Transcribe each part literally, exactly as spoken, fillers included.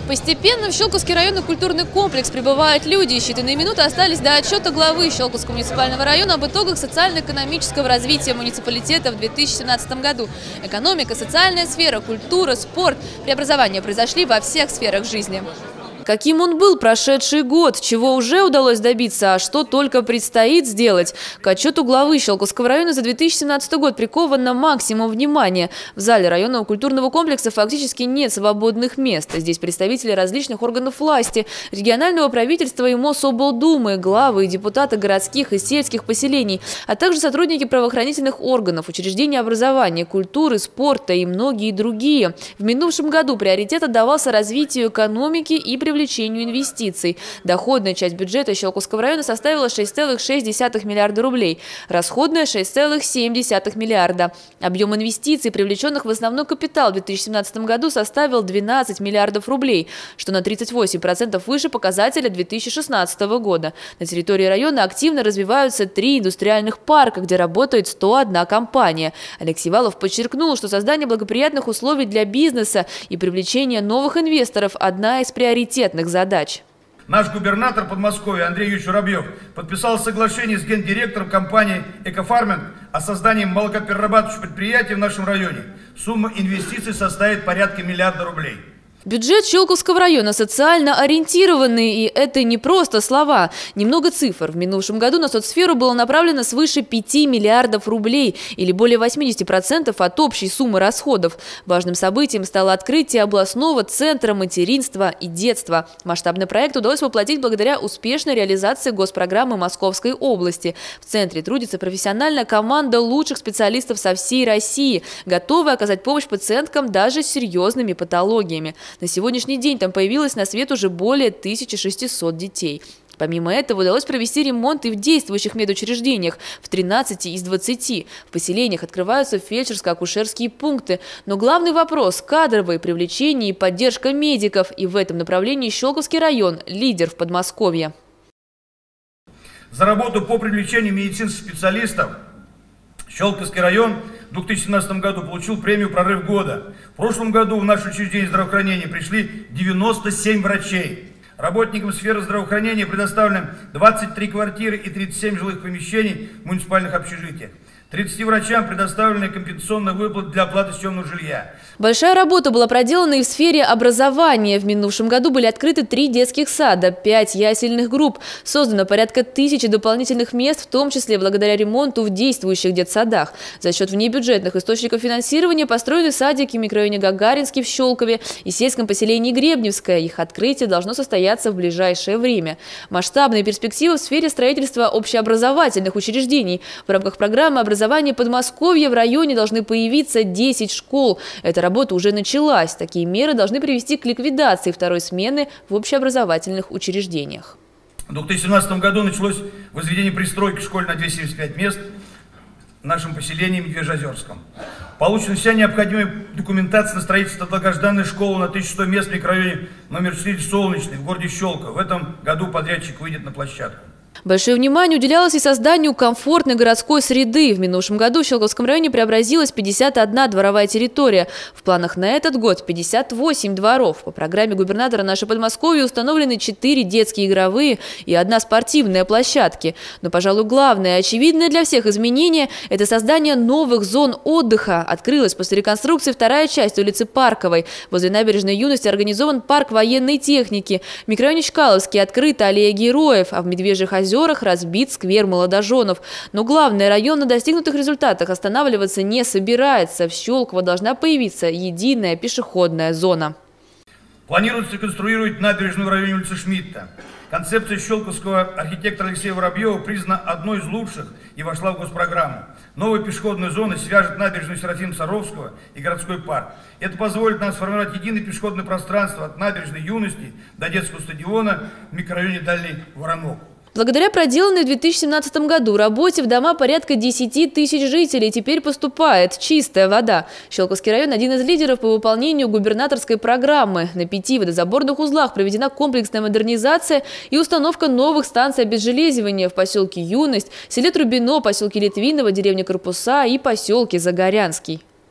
Постепенно в Щелковский районный культурный комплекс прибывают люди. Считанные минуты остались до отчета главы Щелковского муниципального района об итогах социально-экономического развития муниципалитета в две тысячи семнадцатом году. Экономика, социальная сфера, культура, спорт. Преобразования произошли во всех сферах жизни. Каким он был прошедший год, чего уже удалось добиться, а что только предстоит сделать. К отчету главы Щелковского района за две тысячи семнадцатый год прикован на максимум внимания. В зале районного культурного комплекса фактически нет свободных мест. Здесь представители различных органов власти, регионального правительства и Мособлдумы, главы и депутаты городских и сельских поселений, а также сотрудники правоохранительных органов, учреждений образования, культуры, спорта и многие другие. В минувшем году приоритет отдавался развитию экономики и привлечению привлечению инвестиций. Доходная часть бюджета Щелковского района составила шесть целых шесть десятых миллиарда рублей, расходная – шесть целых семь десятых миллиарда. Объем инвестиций, привлеченных в основной капитал в две тысячи семнадцатом году, составил двенадцать миллиардов рублей, что на тридцать восемь процентов выше показателя две тысячи шестнадцатого года. На территории района активно развиваются три индустриальных парка, где работает сто одна компания. Алексей Валов подчеркнул, что создание благоприятных условий для бизнеса и привлечение новых инвесторов – одна из приоритетных задач. Наш губернатор Подмосковья Андрей Юрьевич Воробьев подписал соглашение с гендиректором компании «Экофарминг» о создании молокоперерабатывающего предприятия в нашем районе. Сумма инвестиций составит порядка миллиарда рублей. Бюджет Щелковского района социально ориентированный, и это не просто слова. Немного цифр. В минувшем году на соцсферу было направлено свыше пяти миллиардов рублей, или более восьмидесяти процентов от общей суммы расходов. Важным событием стало открытие областного центра материнства и детства. Масштабный проект удалось воплотить благодаря успешной реализации госпрограммы Московской области. В центре трудится профессиональная команда лучших специалистов со всей России, готовая оказать помощь пациенткам даже с серьезными патологиями. На сегодняшний день там появилось на свет уже более тысячи шестисот детей. Помимо этого удалось провести ремонт и в действующих медучреждениях, в тринадцати из двадцати. В поселениях открываются фельдшерско-акушерские пункты. Но главный вопрос – кадровое привлечение и поддержка медиков. И в этом направлении Щелковский район – лидер в Подмосковье. За работу по привлечению медицинских специалистов Щелковский район в две тысячи семнадцатом году получил премию «Прорыв года». В прошлом году в наше учреждение здравоохранения пришли девяносто семь врачей. Работникам сферы здравоохранения предоставлено двадцать три квартиры и тридцать семь жилых помещений в муниципальных общежитиях. тридцати врачам предоставлены компенсационные выплаты для оплаты съемного жилья. Большая работа была проделана и в сфере образования. В минувшем году были открыты три детских сада, пять ясельных групп. Создано порядка тысячи дополнительных мест, в том числе благодаря ремонту в действующих детсадах. За счет внебюджетных источников финансирования построены садики в микрорайоне Гагаринский в Щелкове и сельском поселении Гребневское. Их открытие должно состояться в ближайшее время. Масштабные перспективы в сфере строительства общеобразовательных учреждений. В рамках программы образования Подмосковья в районе должны появиться десять школ. Эта работа уже началась. Такие меры должны привести к ликвидации второй смены в общеобразовательных учреждениях. В две тысячи семнадцатом году началось возведение пристройки школы на двести семьдесят пять мест в нашем поселении Медвежьеозерском. Получена вся необходимая документация на строительство долгожданной школы на тысячу сто мест в микрорайоне номер четыре Солнечный в городе Щелково. В этом году подрядчик выйдет на площадку. Большое внимание уделялось и созданию комфортной городской среды. В минувшем году в Щелковском районе преобразилась пятьдесят одна дворовая территория. В планах на этот год пятьдесят восемь дворов. По программе губернатора «Наше Подмосковье» установлены четыре детские игровые и одна спортивная площадки. Но, пожалуй, главное и очевидное для всех изменение – это создание новых зон отдыха. Открылась после реконструкции вторая часть улицы Парковой. Возле набережной Юности организован парк военной техники. В микрорайоне Чкаловский открыта аллея героев, а в Медвежьих озерах разбит сквер молодоженов. Но главное, район на достигнутых результатах останавливаться не собирается. В Щелково должна появиться единая пешеходная зона. Планируется реконструировать набережную в районе улицы Шмидта. Концепция щелковского архитектора Алексея Воробьева признана одной из лучших и вошла в госпрограмму. Новая пешеходная зона свяжет набережную Серафима Саровского и городской парк. Это позволит нам сформировать единое пешеходное пространство от набережной Юности до детского стадиона в микрорайоне Дальний Воронок. Благодаря проделанной в две тысячи семнадцатом году работе в дома порядка десяти тысяч жителей теперь поступает чистая вода. Щелковский район – один из лидеров по выполнению губернаторской программы. На пяти водозаборных узлах проведена комплексная модернизация и установка новых станций обезжелезивания в поселке Юность, селе Трубино, поселке Литвиново, деревне Корпуса и поселке Загорянский.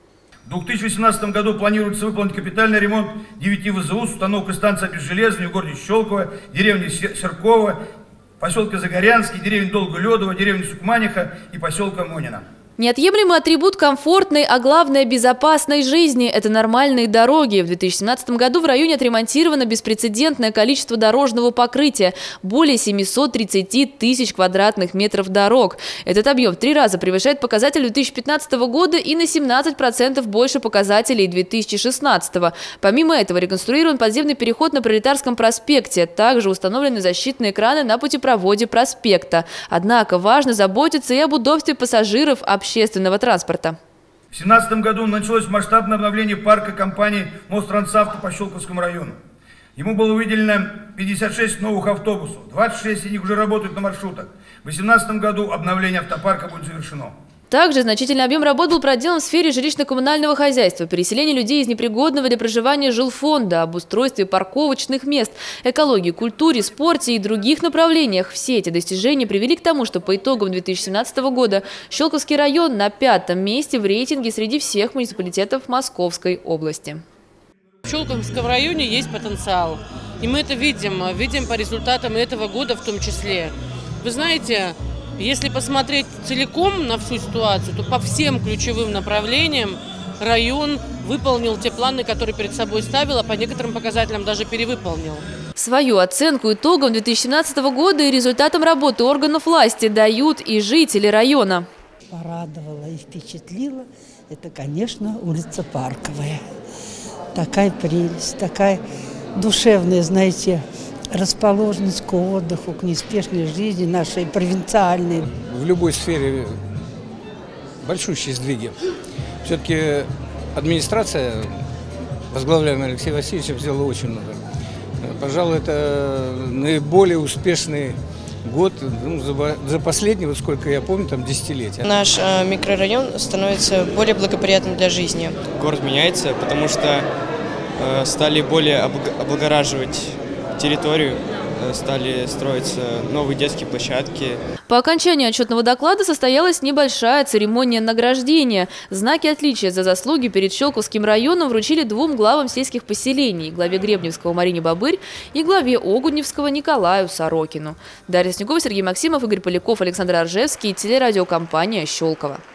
В две тысячи восемнадцатом году планируется выполнить капитальный ремонт девяти вэ зэ у с установкой станции обезжелезывания в городе Щелково, деревне Серково, поселка Загорянский, деревне Долголедово, деревне Сукманиха и поселка Монина. Неотъемлемый атрибут комфортной, а главное безопасной жизни – это нормальные дороги. В две тысячи семнадцатом году в районе отремонтировано беспрецедентное количество дорожного покрытия – более семисот тридцати тысяч квадратных метров дорог. Этот объем в три раза превышает показатель две тысячи пятнадцатого года и на семнадцать процентов больше показателей две тысячи шестнадцатого. Помимо этого реконструирован подземный переход на Пролетарском проспекте. Также установлены защитные экраны на путепроводе проспекта. Однако важно заботиться и об удобстве пассажиров, общественного транспорта. В две тысячи семнадцатом году началось масштабное обновление парка компании «Мострансавто» по Щелковскому району. Ему было выделено пятьдесят шесть новых автобусов, двадцать шесть из них уже работают на маршрутах. В две тысячи восемнадцатом году обновление автопарка будет завершено. Также значительный объем работ был проделан в сфере жилищно-коммунального хозяйства, переселения людей из непригодного для проживания жилфонда, обустройстве парковочных мест, экологии, культуре, спорте и других направлениях. Все эти достижения привели к тому, что по итогам две тысячи семнадцатого года Щелковский район на пятом месте в рейтинге среди всех муниципалитетов Московской области. В Щелковском районе есть потенциал, и мы это видим, видим по результатам этого года в том числе. Вы знаете, если посмотреть целиком на всю ситуацию, то по всем ключевым направлениям район выполнил те планы, которые перед собой ставил, а по некоторым показателям даже перевыполнил. Свою оценку итогам две тысячи семнадцатого года и результатам работы органов власти дают и жители района. Порадовала и впечатлила – это, конечно, улица Парковая. Такая прелесть, такая душевная, знаете, расположенность к отдыху, к неспешной жизни нашей провинциальной. В любой сфере большущие сдвиги. Все-таки администрация, возглавляемая Алексеем Васильевичем, сделала очень много. Пожалуй, это наиболее успешный год ну, за, за последние, вот сколько я помню, там десятилетия. Наш э, микрорайон становится более благоприятным для жизни. Город меняется, потому что э, стали более облагораживать территорию, стали строиться новые детские площадки. По окончании отчетного доклада состоялась небольшая церемония награждения. Знаки отличия за заслуги перед Щелковским районом вручили двум главам сельских поселений – главе Гребневского Марине Бобырь и главе Огудневского Николаю Сорокину. Дарья Снегова, Сергей Максимов, Игорь Поляков, Александр Аржевский, телерадиокомпания «Щелково».